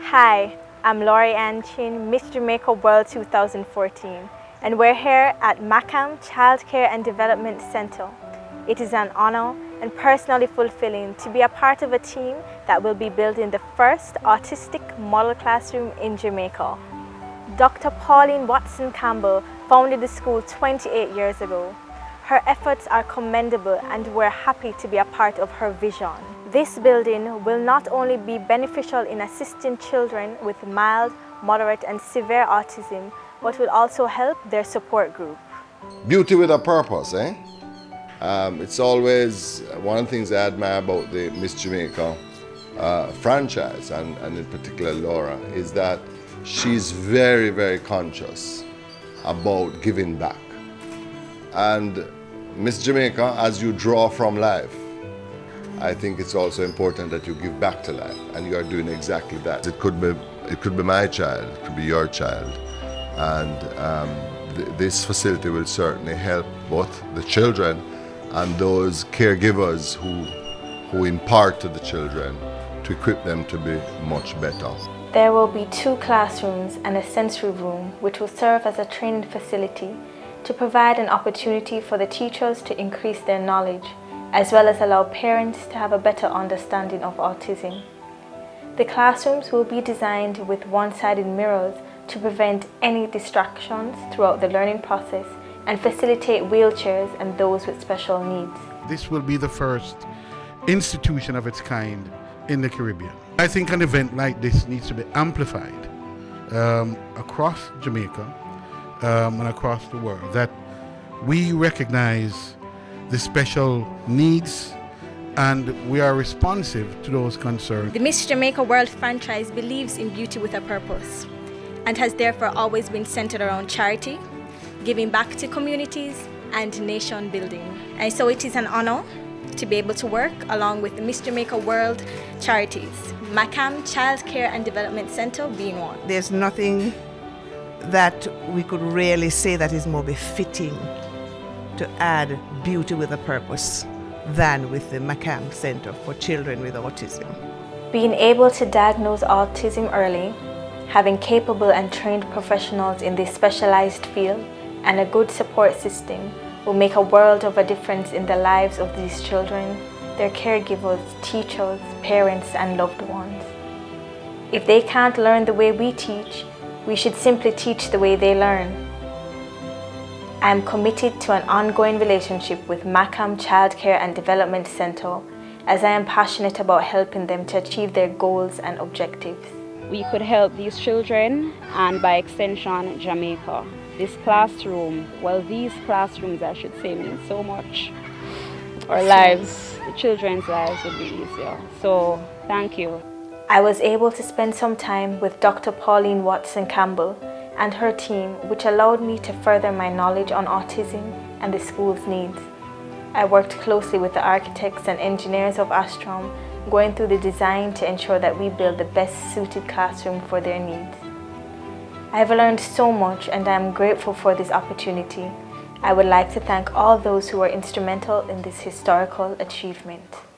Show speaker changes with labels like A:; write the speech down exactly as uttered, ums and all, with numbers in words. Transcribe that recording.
A: Hi, I'm Laurie Ann Chin, Miss Jamaica World two thousand fourteen, and we're here at Macam Childcare and Development Center. It is an honor and personally fulfilling to be a part of a team that will be building the first autistic model classroom in Jamaica. Doctor Pauline Watson Campbell founded the school twenty-eight years ago. Her efforts are commendable and we're happy to be a part of her vision. This building will not only be beneficial in assisting children with mild, moderate and severe autism, but will also help their support group.
B: Beauty with a purpose, eh? Um, it's always one of the things I admire about the Miss Jamaica uh, franchise, and, and in particular Laura, is that she's very, very conscious about giving back. And Miss Jamaica, as you draw from life, I think it's also important that you give back to life, and you are doing exactly that. It could be, it could be my child, it could be your child, and um, th this facility will certainly help both the children and those caregivers who, who impart to the children to equip them to be much better.
A: There will be two classrooms and a sensory room which will serve as a training facility to provide an opportunity for the teachers to increase their knowledge, as well as allow parents to have a better understanding of autism. The classrooms will be designed with one-sided mirrors to prevent any distractions throughout the learning process and facilitate wheelchairs and those with special needs.
C: This will be the first institution of its kind in the Caribbean. I think an event like this needs to be amplified um, across Jamaica um, and across the world, that we recognize the special needs and we are responsive to those concerns.
A: The Miss Jamaica World franchise believes in beauty with a purpose and has therefore always been centered around charity, giving back to communities and nation building. And so it is an honor to be able to work along with the Miss Jamaica World charities, Macam Childcare and Development Center being one.
D: There's nothing that we could really say that is more befitting to add beauty with a purpose than with the Macam Center for Children with Autism.
A: Being able to diagnose autism early, having capable and trained professionals in this specialized field, and a good support system will make a world of a difference in the lives of these children, their caregivers, teachers, parents, and loved ones. If they can't learn the way we teach, we should simply teach the way they learn. I am committed to an ongoing relationship with Macam Childcare and Development Center, as I am passionate about helping them to achieve their goals and objectives.
E: We could help these children and by extension Jamaica. This classroom, well these classrooms I should say, mean so much. Our lives, the children's lives would be easier. So thank you.
A: I was able to spend some time with Doctor Pauline Watson Campbell and her team, which allowed me to further my knowledge on autism and the school's needs. I worked closely with the architects and engineers of Astrom, going through the design to ensure that we build the best suited classroom for their needs. I have learned so much and I am grateful for this opportunity. I would like to thank all those who were instrumental in this historical achievement.